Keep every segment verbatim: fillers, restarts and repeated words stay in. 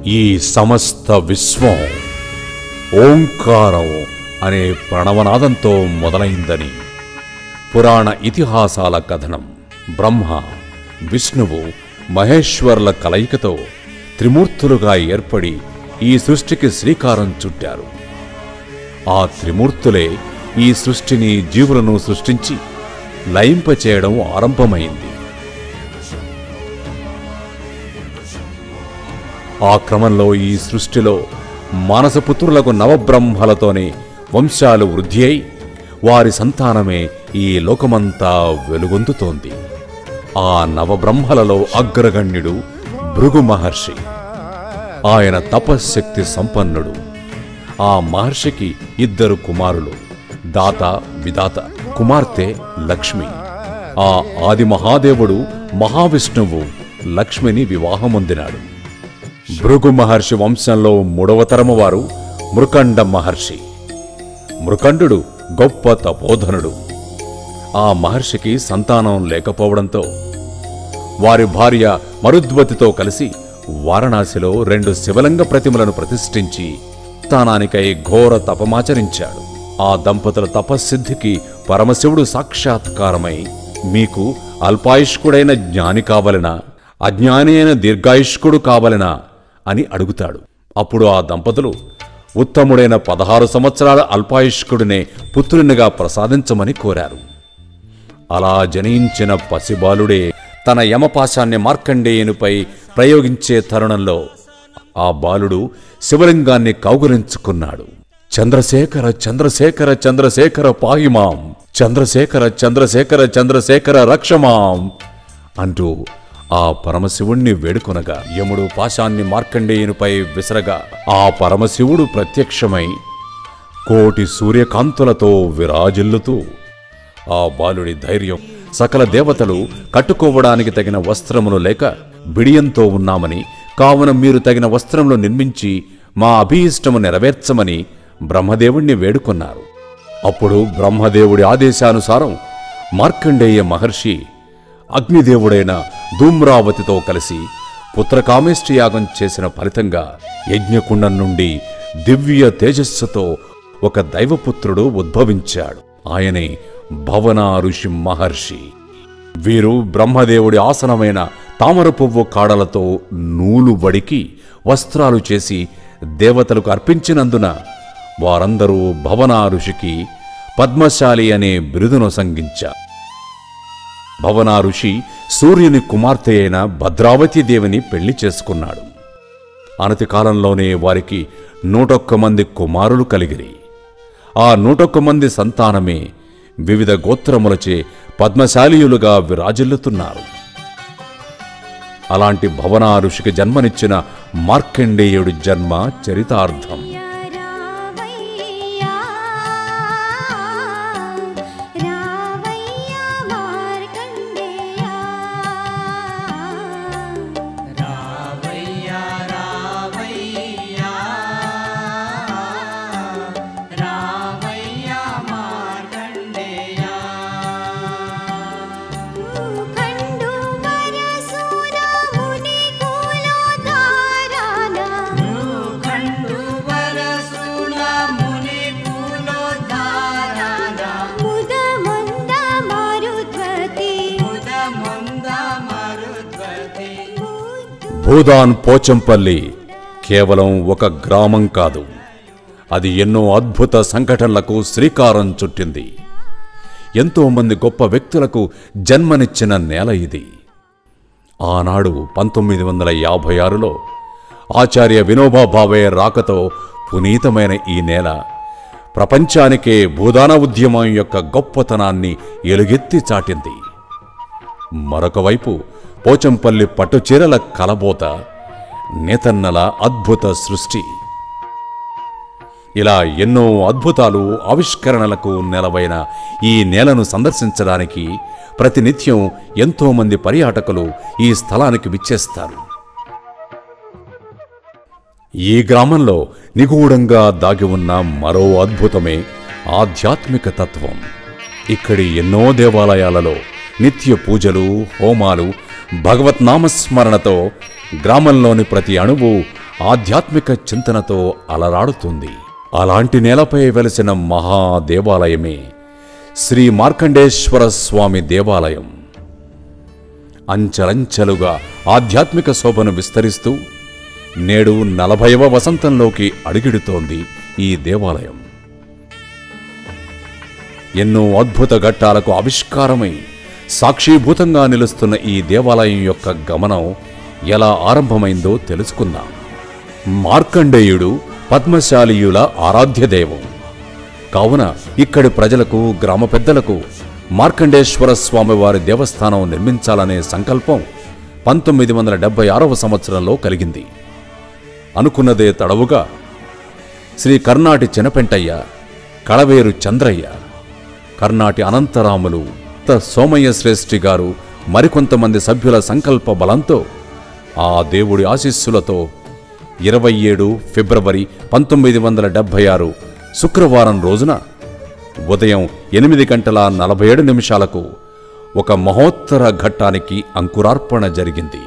ఈ సమస్త విశ్వం ఓంకారం అనే ప్రణవనాదంతో మొదలైందని పురాణ ఇతిహాసాల కథనం. బ్రహ్మ, విష్ణువు, మహేశ్వరుల కలయికతో త్రిమూర్తులుగా ఏర్పడి ఈ సృష్టికి శ్రీకారం చుట్టారు. ఆ త్రిమూర్తులే ఈ సృష్టిని, జీవులను సృష్టించి లయింపచేయడం ఆరంభమైంది. ఆ క్రమంలో ఈ సృష్టిలో మానసపుత్రులకు నవబ్రహ్మలతోనే వంశాలు వృద్ధి అయి వారి సంతానమే ఈ లోకమంతా వెలుగొందుతోంది. ఆ నవబ్రహ్మలలో అగ్రగణ్యుడు భృగు మహర్షి. ఆయన తపశ్శక్తి సంపన్నుడు. ఆ మహర్షికి ఇద్దరు కుమారులు, దాత, విధాత. కుమార్తె లక్ష్మి. ఆ ఆది మహాదేవుడు మహావిష్ణువు లక్ష్మిని వివాహమొందినాడు. భృగు మహర్షి వంశంలో మూడవ తరము వారు మృకండ మహర్షి. మృకండు గొప్ప తపోధనుడు. ఆ మహర్షికి సంతానం లేకపోవడంతో వారి భార్య మరుద్వతితో కలిసి వారణాసిలో రెండు శివలింగ ప్రతిమలను ప్రతిష్ఠించి సంతానానికై ఘోర తపమాచరించాడు. ఆ దంపతుల తపస్సిద్ధికి పరమశివుడు సాక్షాత్కారమై, మీకు అల్పాయుష్కుడైన జ్ఞాని కావలెనా, అజ్ఞాని అయిన దీర్ఘాయుష్కుడు కావలెనా అని అడుగుతాడు. అప్పుడు ఆ దంపతులు ఉత్తముడైన పదహారు సంవత్సరాల అల్పాయుష్కుడినే పుత్రునిగా ప్రసాదించమని కోరారు. అలా జనించిన పసిబాలుడే తన యమపాశాన్ని మార్కండేయునిపై ప్రయోగించే తరుణంలో ఆ బాలుడు శివలింగాన్ని కౌగులించుకున్నాడు. చంద్రశేఖర చంద్రశేఖర చంద్రశేఖర పాహిమాం, చంద్రశేఖర చంద్రశేఖర చంద్రశేఖర రక్షమాం అంటూ ఆ పరమశివుణ్ణి వేడుకొనగా యముడు పాశాన్ని మార్కండేయునిపై విసరగా ఆ పరమశివుడు ప్రత్యక్షమై కోటి సూర్యకాంతులతో విరాజిల్లుతూ ఆ బాలుడి ధైర్యం, సకల దేవతలు కట్టుకోవడానికి తగిన వస్త్రములు లేక బిడియంతో ఉన్నామని, కావున మీరు తగిన వస్త్రములు నిర్మించి మా అభీష్టము నెరవేర్చమని బ్రహ్మదేవుణ్ణి వేడుకొన్నారు. అప్పుడు బ్రహ్మదేవుడి ఆదేశానుసారం మార్కండేయ మహర్షి అగ్నిదేవుడైన ధూమ్రావతితో కలిసి పుత్రకామేష్టి యాగం చేసిన ఫలితంగా యజ్ఞకుండం నుండి దివ్య తేజస్సుతో ఒక దైవపుత్రుడు ఉద్భవించాడు. ఆయనే భవన ఋషి మహర్షి. వీరు బ్రహ్మదేవుడి ఆసనమైన తామర పువ్వు కాడలతో నూలు వడికి వస్త్రాలు చేసి దేవతలకు అర్పించినందున వారందరూ భవన ఋషికి పద్మశాలి అనే బిరుదును సంగించారు. భవన ఋషి సూర్యుని కుమార్తె అయిన భద్రావతి దేవిని పెళ్లి చేసుకున్నాడు. అనతి కాలంలోనే వారికి నూటొక్క మంది కుమారులు కలిగిరి. ఆ నూటొక్క మంది సంతానమే వివిధ గోత్రములచే పద్మశాలీయులుగా విరాజిల్లుతున్నారు. అలాంటి భవన ఋషికి జన్మనిచ్చిన మార్కండేయుడి జన్మ చరితార్థం. భూదాన్ పోచంపల్లి కేవలం ఒక గ్రామం కాదు, అది ఎన్నో అద్భుత సంఘటనలకు శ్రీకారం చుట్టింది. ఎంతో మంది గొప్ప వ్యక్తులకు జన్మనిచ్చిన నేల ఇది. ఆనాడు పంతొమ్మిది వందల యాభై ఆరులో ఆచార్య వినోబా భావే రాకతో పునీతమైన ఈ నేల ప్రపంచానికే భూదాన ఉద్యమం యొక్క గొప్పతనాన్ని ఎలుగెత్తి చాటింది. మరొక వైపు పోచంపల్లి పట్టుచీరల కలబోత, నేతన్నల అద్భుత సృష్టి. ఇలా ఎన్నో అద్భుతాలు, ఆవిష్కరణలకు నెలవైన ఈ నేలను సందర్శించడానికి ప్రతినిత్యం ఎంతో మంది పర్యాటకులు ఈ స్థలానికి విచ్చేస్తారు. ఈ గ్రామంలో నిగూఢంగా దాగి ఉన్న మరో అద్భుతమే ఆధ్యాత్మిక తత్వం. ఇక్కడి ఎన్నో దేవాలయాలలో నిత్య పూజలు, హోమాలు, భగవత్ నామస్మరణతో గ్రామంలోని ప్రతి అణువు ఆధ్యాత్మిక చింతనతో అలరాడుతుంది. అలాంటి నేలపై వెలిసిన మహాదేవాలయమే శ్రీ మార్కండేశ్వర స్వామి దేవాలయం. అంచెలంచెలుగా ఆధ్యాత్మిక శోభను విస్తరిస్తూ నేడు నలభైవ వసంతంలోకి అడుగిడుతోంది ఈ దేవాలయం. ఎన్నో అద్భుత ఘట్టాలకు ఆవిష్కారమై సాక్షీభూతంగా నిలుస్తున్న ఈ దేవాలయం యొక్క గమనం ఎలా ఆరంభమైందో తెలుసుకుందాం. మార్కండేయుడు పద్మశాలీయుల ఆరాధ్య దైవం కావున ఇక్కడి ప్రజలకు, గ్రామ పెద్దలకు మార్కండేశ్వర స్వామి వారి దేవస్థానం నిర్మించాలనే సంకల్పం పంతొమ్మిది వందల డెబ్బై ఆరవ సంవత్సరంలో కలిగింది. అనుకున్నదే తడవుగా శ్రీ కర్నాటి చినపెంటయ్య, కళవేరు చంద్రయ్య, కర్నాటి అనంతరాములు, సోమయ్య శ్రేష్ఠి గారు మరికొంతమంది సభ్యుల సంకల్ప బలంతో ఆ దేవుడి ఆశీస్సులతో ఇరవై ఏడు ఫిబ్రవరి పంతొమ్మిది వందల డెబ్బై ఆరు శుక్రవారం రోజున ఉదయం ఎనిమిది గంటల నలభై ఏడు నిమిషాలకు ఒక మహోత్తర ఘట్టానికి అంకురార్పణ జరిగింది.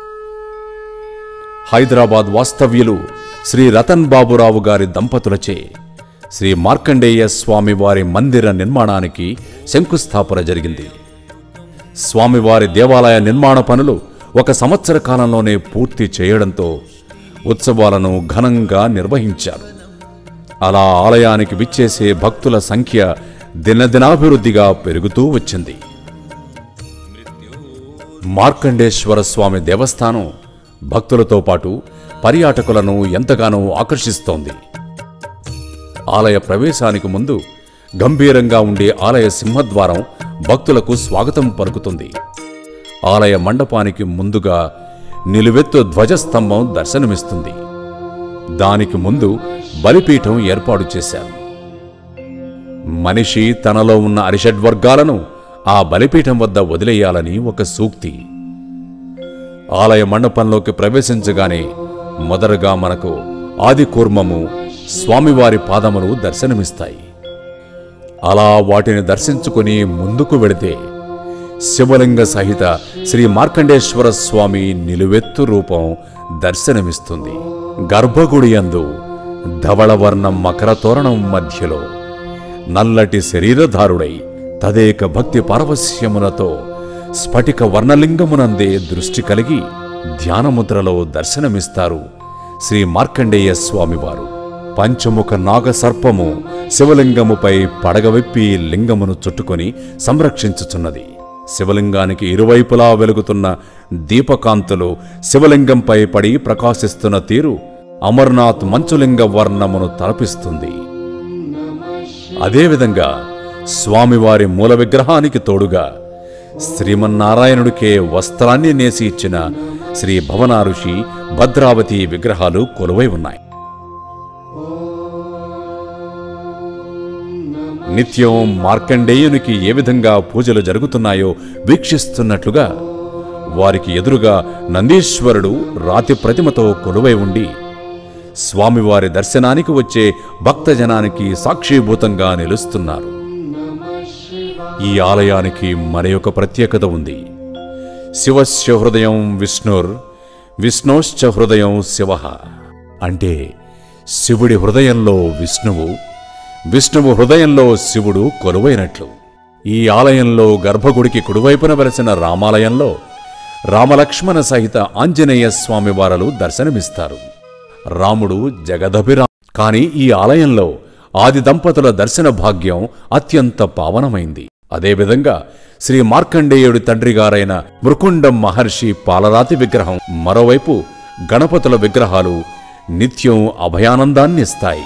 హైదరాబాద్ వాస్తవ్యులు శ్రీ రతన్ బాబురావు గారి దంపతులచే శ్రీ మార్కండేయ స్వామివారి మందిర నిర్మాణానికి శంకుస్థాపన జరిగింది. స్వామివారి దేవాలయ నిర్మాణ పనులు ఒక సంవత్సర కాలంలోనే పూర్తి చేయడంతో ఉత్సవాలను ఘనంగా నిర్వహించారు. అలా ఆలయానికి విచ్చేసే భక్తుల సంఖ్య దినదినాభివృద్ధిగా పెరుగుతూ వచ్చింది. మార్కండేశ్వర స్వామి దేవస్థానం భక్తులతో పాటు పర్యాటకులను ఎంతగానో ఆకర్షిస్తోంది. ఆలయ ప్రవేశానికి ముందు గంభీరంగా ఉండే ఆలయ సింహద్వారం భక్తులకు స్వాగతం పలుకుతుంది. ఆలయ మండపానికి ముందుగా నిలువెత్తు ధ్వజస్తంభం దర్శనమిస్తుంది. దానికి ముందు బలిపీఠం ఏర్పాటు చేశారు. మనిషి తనలో ఉన్న అరిషడ్వర్గాలను ఆ బలిపీఠం వద్ద వదిలేయాలని ఒక సూక్తి. ఆలయ మండపంలోకి ప్రవేశించగానే మొదటగా మనకు ఆది కూర్మము, స్వామివారి పాదములు దర్శనమిస్తాయి. అలా వాటిని దర్శించుకుని ముందుకు వెళితే శివలింగ సహిత శ్రీ మార్కండేశ్వర స్వామి నిలువెత్తు రూపం దర్శనమిస్తుంది. గర్భగుడి యందు ధవళవర్ణం మకర తోరణం మధ్యలో నల్లటి శరీరధారుడై తదేక భక్తి పారవస్యములతో స్ఫటిక వర్ణలింగమునందే దృష్టి కలిగి ధ్యానముద్రలో దర్శనమిస్తారు శ్రీ మార్కండేయ స్వామివారు. పంచముఖ నాగసర్పము శివలింగముపై పడగవిప్పి లింగమును చుట్టుకొని సంరక్షించుచున్నది. శివలింగానికి ఇరువైపులా వెలుగుతున్న దీపకాంతులు శివలింగంపై పడి ప్రకాశిస్తున్న తీరు అమర్నాథ్ మంచులింగ వర్ణమును తలపిస్తుంది. అదేవిధంగా స్వామివారి మూల విగ్రహానికి తోడుగా శ్రీమన్నారాయణుడికే వస్త్రాన్ని నేసి ఇచ్చిన శ్రీ భవన ఋషి, భద్రావతి విగ్రహాలు కొలువై ఉన్నాయి. నిత్యం మార్కండేయునికి ఏ విధంగా పూజలు జరుగుతున్నాయో వీక్షిస్తున్నట్లుగా వారికి ఎదురుగా నందీశ్వరుడు రాతి ప్రతిమతో కొలువై ఉండి స్వామివారి దర్శనానికి వచ్చే భక్తజనానికి సాక్షిభూతంగా నిలుస్తున్నారు. ఈ ఆలయానికి మరొక ప్రత్యేకత ఉంది. శివస్య హృదయం విష్ణుర్, విష్ణోశ్చ హృదయం శివ. అంటే శివుడి హృదయంలో విష్ణువు, విష్ణువు హృదయంలో శివుడు కొలువైనట్లు. ఈ ఆలయంలో గర్భగుడికి కుడివైపున వెలసిన రామాలయంలో రామలక్ష్మణ సహిత ఆంజనేయ స్వామి వారలు దర్శనమిస్తారు. రాముడు జగదభిరా. కానీ ఈ ఆలయంలో ఆది దంపతుల దర్శన భాగ్యం అత్యంత పావనమైంది. అదేవిధంగా శ్రీ మార్కండేయుడి తండ్రిగారైన మృకుండం మహర్షి పాలరాతి విగ్రహం, మరోవైపు గణపతుల విగ్రహాలు నిత్యం అభయానందాన్నిస్తాయి.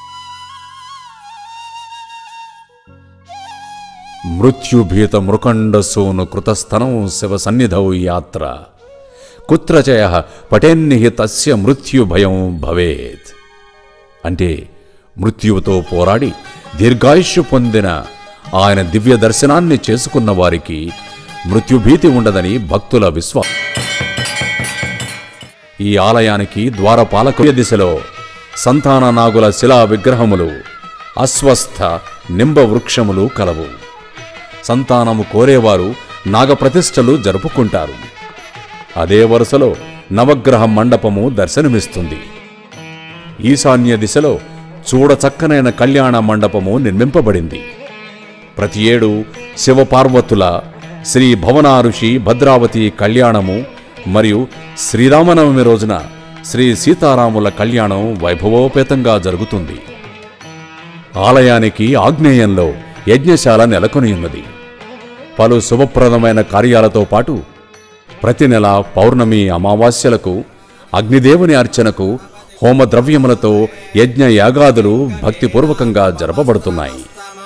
మృత్యుభీత మృకండసూను కృతస్థనం శివ సన్నిధౌ యాత్ర కుత్రచయ పటేన్నిహితస్య మృత్యుభయం భవేత్. అంటే మృత్యువుతో పోరాడి దీర్ఘాయుష్యు పొందిన ఆయన దివ్య దర్శనాన్ని చేసుకున్న వారికి మృత్యుభీతి ఉండదని భక్తుల విశ్వాసం. ఈ ఆలయానికి ద్వారపాలక దిశలో సంతాన నాగుల శిలా విగ్రహములు, అశ్వస్థ నింబ వృక్షములు కలవు. సంతానము కోరేవారు నాగప్రతిష్టలు జరుపుకుంటారు. అదే వరుసలో నవగ్రహ మండపము దర్శనమిస్తుంది. ఈశాన్య దిశలో చూడచక్కనైన కళ్యాణ మండపము నిర్మింపబడింది. ప్రతి ఏడు శివపార్వతుల, శ్రీ భవనారుషి భద్రావతి కళ్యాణము మరియు శ్రీరామనవమి రోజున శ్రీ సీతారాముల కళ్యాణం వైభవోపేతంగా జరుగుతుంది. ఆలయానికి ఆగ్నేయంలో యజ్ఞశాల నెలకొని ఉన్నది. పలు శుభప్రదమైన కార్యాలతో పాటు ప్రతి నెల పౌర్ణమి అమావాస్యలకు అగ్నిదేవుని అర్చనకు హోమద్రవ్యములతో యజ్ఞ యాగాదులు భక్తిపూర్వకంగా జరపబడుతున్నాయి.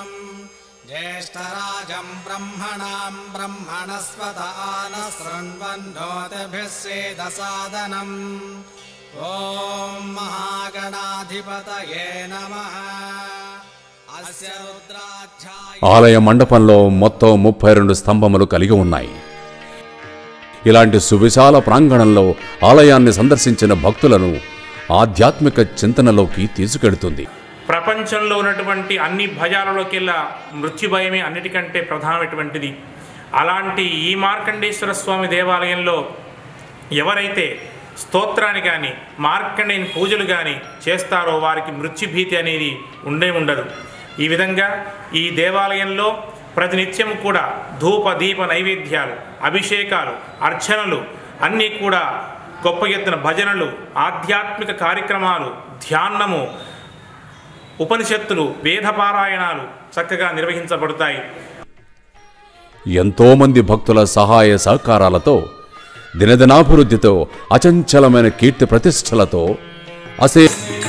ఆలయ మండపంలో మొత్తం ముప్పై రెండు స్తంభములు కలిగి ఉన్నాయి. ఇలాంటి సువిశాల ప్రాంగణంలో ఆలయాన్ని సందర్శించిన భక్తులను ఆధ్యాత్మిక చింతనలోకి తీసుకెడుతుంది. ప్రపంచంలో ఉన్నటువంటి అన్ని భయాలలోకెల్లా మృత్యు భయమే అన్నిటికంటే ప్రధానమైనటువంటిది. అలాంటి ఈ మార్కండేశ్వర స్వామి దేవాలయంలో ఎవరైతే స్తోత్రాన్ని కానీ మార్కండేయుని పూజలు కానీ చేస్తారో వారికి మృత్యుభీతి అనేది ఉండే ఉండదు. ఈ విధంగా ఈ దేవాలయంలో ప్రతినిత్యం కూడా ధూప దీప నైవేద్యాలు, అభిషేకాలు, అర్చనలు అన్నీ కూడా గొప్ప ఎత్తున భజనలు, ఆధ్యాత్మిక కార్యక్రమాలు, ధ్యానము, ఉపనిషత్తులు, వేదపారాయణాలు చక్కగా నిర్వహించబడతాయి. ఎంతోమంది భక్తుల సహాయ సహకారాలతో, దినదినాభివృద్ధితో, అచంచలమైన కీర్తి ప్రతిష్టలతో అసే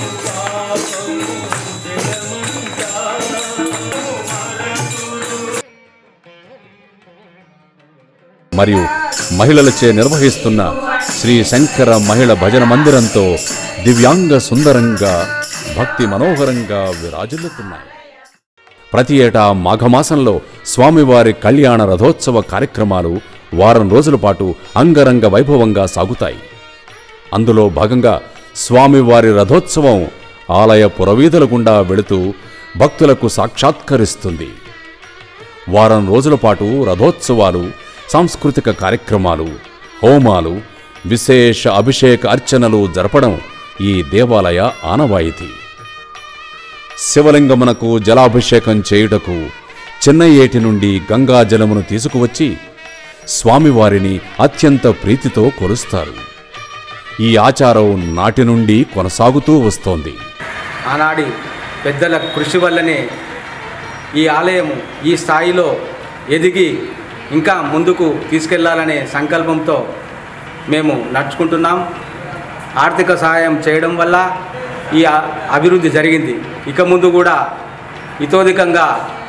మరియు మహిళలచే నిర్వహిస్తున్న శ్రీ శంకర మహిళ భజన మందిరంతో దివ్యాంగ సుందరంగా, భక్తి మనోహరంగా విరాజిల్లుతున్నాయి. ప్రతి ఏటా మాఘమాసంలో స్వామివారి కళ్యాణ రథోత్సవ కార్యక్రమాలు వారం రోజుల పాటు అంగరంగ వైభవంగా సాగుతాయి. అందులో భాగంగా స్వామివారి రథోత్సవం ఆలయ పురవీధుల గుండా వెళుతూ భక్తులకు సాక్షాత్కరిస్తుంది. వారం రోజుల పాటు రథోత్సవాలు, సాంస్కృతిక కార్యక్రమాలు, హోమాలు, విశేష అభిషేక అర్చనలు జరపడం ఈ దేవాలయ ఆనవాయితీ. శివలింగమునకు జలాభిషేకం చేయుటకు చిన్న ఏటి నుండి గంగా జలమును తీసుకువచ్చి స్వామివారిని అత్యంత ప్రీతితో కొలుస్తారు. ఈ ఆచారం నాటి నుండి కొనసాగుతూ వస్తోంది. ఆనాడి పెద్దల కృషి వల్లనే ఈ ఆలయము ఈ స్థాయిలో ఎదిగి ఇంకా ముందుకు తీసుకెళ్లాలనే సంకల్పంతో మేము నడుచుకుంటున్నాం. ఆర్థిక సహాయం చేయడం వల్ల ఈ అభివృద్ధి జరిగింది. ఇక ముందు కూడా ఇతోధికంగా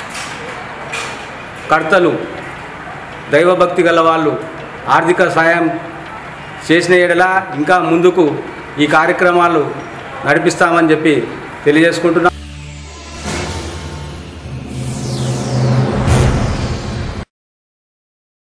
కర్తలు, దైవభక్తి గల వాళ్ళు ఆర్థిక సహాయం చేసిన ఎడల ఇంకా ముందుకు ఈ కార్యక్రమాలు నడిపిస్తామని చెప్పి తెలియజేసుకుంటున్నాం.